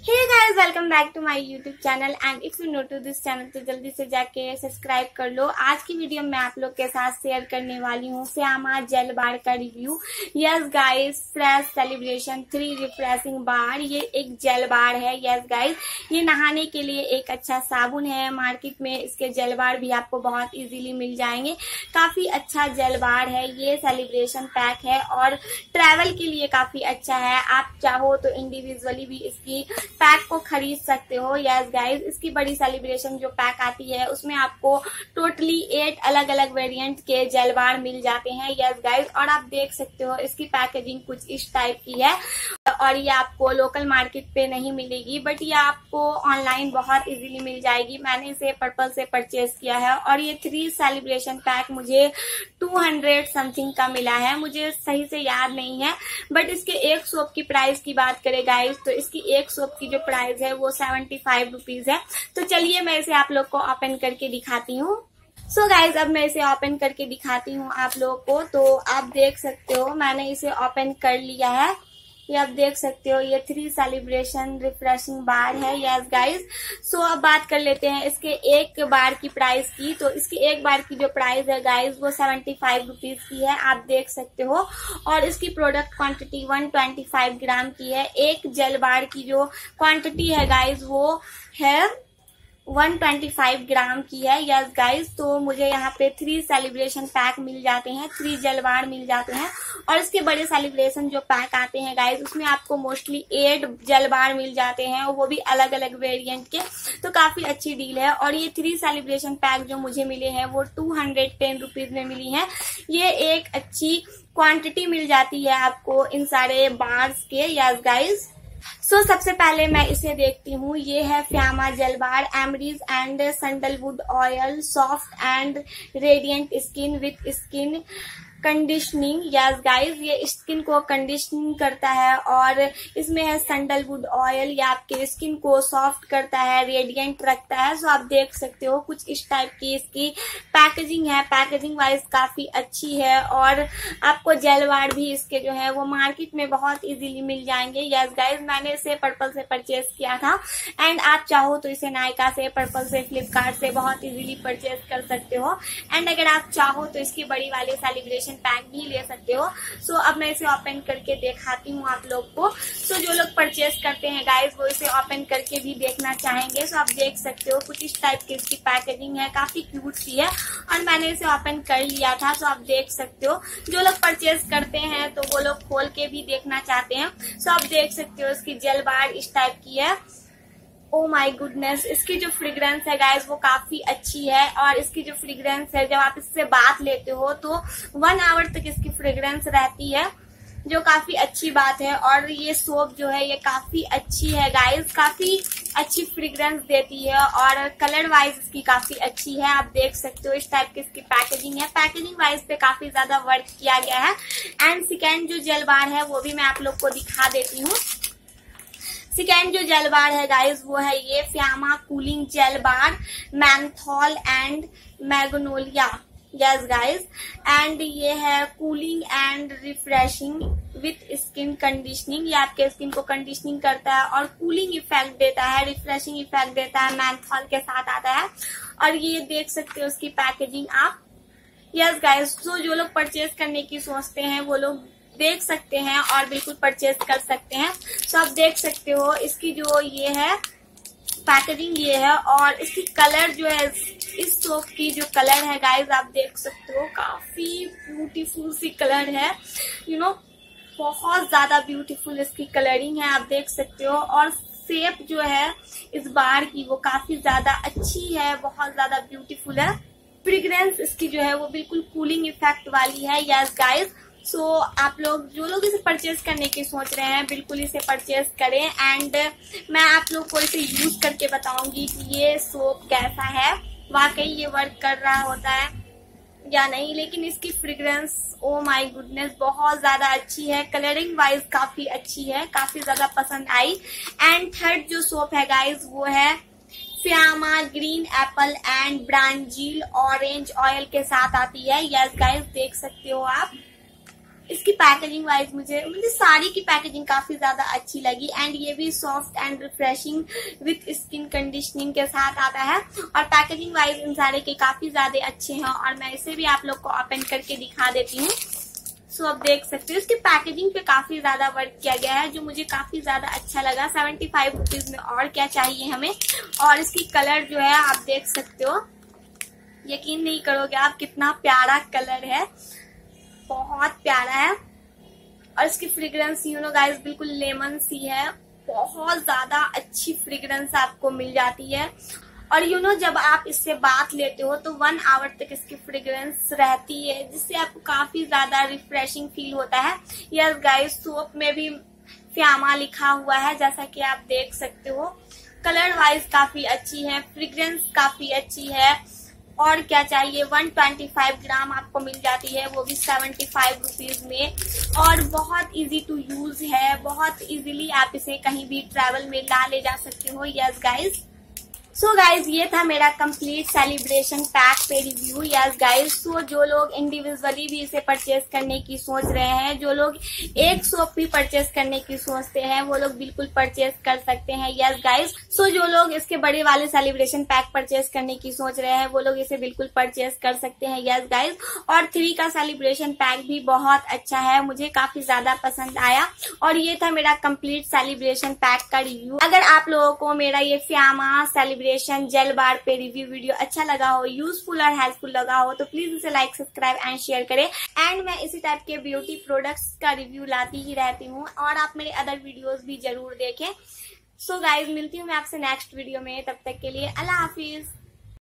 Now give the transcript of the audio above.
Hey guys, welcome back to my YouTube channel and if you new to this channel तो जल्दी से जाके subscribe कर लो। आज की वीडियो में आप लोग के साथ शेयर करने वाली हूँ फ्यामा जेल बार का review. Yes guys, fresh celebration 3 refreshing bar, ये एक जेल बार है। यस गाइस, ये नहाने के लिए एक अच्छा साबुन है। मार्केट में इसके जेल बार भी आपको बहुत इजीली मिल जाएंगे। काफी अच्छा जेल बार है, ये सेलिब्रेशन पैक है और ट्रैवल के लिए काफी अच्छा है। आप चाहो तो इंडिविजुअली भी इसकी पैक को खरीद सकते हो। यस गाइस, इसकी बड़ी सेलिब्रेशन जो पैक आती है उसमें आपको टोटली 8 अलग अलग वेरिएंट के जेल बार मिल जाते हैं। यस गाइस, और आप देख सकते हो इसकी पैकेजिंग कुछ इस टाइप की है और ये आपको लोकल मार्केट पे नहीं मिलेगी, बट ये आपको ऑनलाइन बहुत इजीली मिल जाएगी। मैंने इसे पर्पल से परचेज किया है और ये 3 सेलिब्रेशन पैक मुझे 200 समथिंग का मिला है। मुझे सही से याद नहीं है, बट इसके एक सोप की प्राइस की बात करें गाइस तो इसकी एक सोप की जो प्राइस है वो 75 रुपीज है। तो चलिए मैं इसे आप लोग को ओपन करके दिखाती हूँ। सो गाइज, अब मैं इसे ओपन करके दिखाती हूँ आप लोग को। तो आप देख सकते हो मैंने इसे ओपन कर लिया है। ये आप देख सकते हो, ये 3 सेलिब्रेशन रिफ्रेशिंग बार है। यस गाइज, सो अब बात कर लेते हैं इसके एक बार की प्राइस की। तो इसकी एक बार की जो प्राइस है गाइज वो 75 रुपीज की है, आप देख सकते हो। और इसकी प्रोडक्ट क्वांटिटी 125 ग्राम की है। एक जेल बार की जो क्वांटिटी है गाइज वो है 125 ग्राम की है। यस गाइस, तो मुझे यहाँ पे 3 सेलिब्रेशन पैक मिल जाते हैं, 3 जेल बार मिल जाते हैं। और इसके बड़े सेलिब्रेशन जो पैक आते हैं गाइस उसमें आपको मोस्टली 8 जेल बार मिल जाते हैं, वो भी अलग अलग वेरिएंट के। तो काफी अच्छी डील है। और ये 3 सेलिब्रेशन पैक जो मुझे मिले हैं वो 210 रुपीज में मिली है। ये एक अच्छी क्वांटिटी मिल जाती है आपको इन सारे बार्स के। यस गाइस, सो सबसे पहले मैं इसे देखती हूँ। ये है फ्यामा जेल बार एमरीज and sandalwood oil soft and radiant skin with skin conditioning. Yes guys, ये स्किन को कंडीशनिंग करता है और इसमें है सैंडलवुड ऑयल, ये आपके स्किन को सॉफ्ट करता है, रेडिएंट रखता है। सो आप देख सकते हो कुछ इस टाइप की इसकी पैकेजिंग है। पैकेजिंग वाइज काफी अच्छी है और आपको जेल बार भी इसके जो है वो मार्केट में बहुत इजीली मिल जाएंगे। यस गाइस, मैंने इसे पर्पल से परचेज किया था एंड आप चाहो तो इसे नायका से, पर्पल से, फ्लिपकार्ट से बहुत इजीली परचेज कर सकते हो। एंड अगर आप चाहो तो इसकी बड़ी वाली सेलिब्रेशन पैक भी ले सकते हो। सो अब मैं इसे ओपन करके दिखाती हूँ आप लोग को। सो जो लोग परचेज करते हैं गाइस वो इसे ओपन करके भी देखना चाहेंगे। सो आप देख सकते हो कुछ इस टाइप की इसकी पैकेजिंग है, काफी क्यूट सी है और मैंने इसे ओपन कर लिया था। सो आप देख सकते हो जो लोग परचेज करते हैं तो वो लोग खोल के भी देखना चाहते हैं। सो आप देख सकते हो इसकी जेल बार इस टाइप की है। ओ माय गुडनेस, इसकी जो फ्रेग्रेंस है गाइस वो काफी अच्छी है। और इसकी जो फ्रेग्रेंस है जब आप इससे बात लेते हो तो 1 आवर तक इसकी फ्रेग्रेंस रहती है, जो काफी अच्छी बात है। और ये सोप जो है ये काफी अच्छी है गाइस, काफी अच्छी फ्रेग्रेंस देती है और कलर वाइज इसकी काफी अच्छी है। आप देख सकते हो इस टाइप की इसकी पैकेजिंग है। पैकेजिंग वाइज पे काफी ज्यादा वर्क किया गया है। एंड सेकेंड जो जेल बार है वो भी मैं आप लोग को दिखा देती हूँ। सेकेंड जो जेल बार है गाइस वो है ये Fiama cooling gel bar menthol and magnolia. Yes guys, and ये है cooling and refreshing with skin conditioning. ये आपके स्किन को कंडीशनिंग करता है और कूलिंग इफेक्ट देता है, रिफ्रेशिंग इफेक्ट देता है, मैंथॉल के साथ आता है। और ये देख सकते हो उसकी पैकेजिंग आप। यस गाइस, तो जो लोग परचेज करने की सोचते हैं वो लोग देख सकते हैं और बिल्कुल परचेज कर सकते हैं। तो आप देख सकते हो इसकी जो ये है पैकेजिंग ये है और इसकी कलर जो है इस सोप की जो कलर है गाइस आप देख सकते हो काफी ब्यूटीफुल सी कलर है। बहुत ज्यादा ब्यूटीफुल इसकी कलरिंग है, आप देख सकते हो। और शेप जो है इस बार की वो काफी ज्यादा अच्छी है, बहुत ज्यादा ब्यूटीफुल है। फ्रेग्रेंस इसकी जो है वो बिल्कुल कूलिंग इफेक्ट वाली है। यस गाइस, सो आप लोग जो लोग इसे परचेज करने की सोच रहे हैं बिल्कुल इसे परचेज करें। एंड मैं आप लोग को इसे यूज करके बताऊंगी कि ये सोप कैसा है, वाकई ये वर्क कर रहा होता है या नहीं। लेकिन इसकी फ्रेग्रेंस ओ माय गुडनेस बहुत ज्यादा अच्छी है, कलरिंग वाइज काफी अच्छी है, काफी ज्यादा पसंद आई। एंड थर्ड जो सोप है गाइज वो है Fiama green apple and Brazil orange oil के साथ आती है। यस गाइज, देख सकते हो आप इसकी पैकेजिंग वाइज मुझे साड़ी की पैकेजिंग काफी ज्यादा अच्छी लगी एंड ये भी soft and refreshing with skin conditioning के साथ आता है और पैकेजिंग वाइज इन सारे के काफी ज्यादा अच्छे हैं और मैं इसे भी आप लोग को ओपन करके दिखा देती हूँ। सो अब देख सकते हो इसकी पैकेजिंग पे काफी ज्यादा वर्क किया गया है जो मुझे काफी ज्यादा अच्छा लगा। 75 रुपीज में और क्या चाहिए हमें। और इसकी कलर जो है आप देख सकते हो, यकीन नहीं करोगे आप कितना प्यारा कलर है, बहुत प्यारा है। और इसकी फ्रेग्रेंस यू नो गाइस बिल्कुल लेमन सी है, बहुत ज्यादा अच्छी फ्रेग्रेंस आपको मिल जाती है। और यू नो जब आप इससे बात लेते हो तो 1 आवर तक इसकी फ्रेग्रेंस रहती है जिससे आपको काफी ज्यादा रिफ्रेशिंग फील होता है। यस गाइस, सोप में भी फ्यामा लिखा हुआ है जैसा कि आप देख सकते हो। कलर वाइज काफी अच्छी है, फ्रेग्रेंस काफी अच्छी है और क्या चाहिए। 125 ग्राम आपको मिल जाती है, वो भी 75 रुपीज में और बहुत इजी टू यूज है। बहुत इजीली आप इसे कहीं भी ट्रैवल में ले जा सकते हो। यस गाइस, सो गाइज ये था मेरा कंप्लीट सेलिब्रेशन पैक पे रिव्यू। यस गाइज, सो जो लोग इंडिविजुअली भी इसे परचेज करने की सोच रहे हैं, जो लोग एक सोप भी परचेज करने की सोचते हैं, वो लोग बिल्कुल परचेज कर सकते हैं। यस गाइज, सो जो लोग इसके बड़े वाले सेलिब्रेशन पैक परचेज करने की सोच रहे हैं वो लोग इसे बिल्कुल परचेज कर सकते हैं। यस गाइज, और 3 का सेलिब्रेशन पैक भी बहुत अच्छा है, मुझे काफी ज्यादा पसंद आया। और ये था मेरा कंप्लीट सेलिब्रेशन पैक का रिव्यू। अगर आप लोगों को मेरा ये फ्यामा सेलिब्रेशन जेल बार पे रिव्यू वीडियो अच्छा लगा हो, यूजफुल और हेल्पफुल लगा हो तो प्लीज इसे लाइक, सब्सक्राइब एंड शेयर करें। एंड मैं इसी टाइप के ब्यूटी प्रोडक्ट्स का रिव्यू लाती ही रहती हूँ और आप मेरे अदर वीडियोस भी जरूर देखें। सो गाइज, मिलती हूँ मैं आपसे नेक्स्ट वीडियो में, तब तक के लिए अल्लाह हाफिज।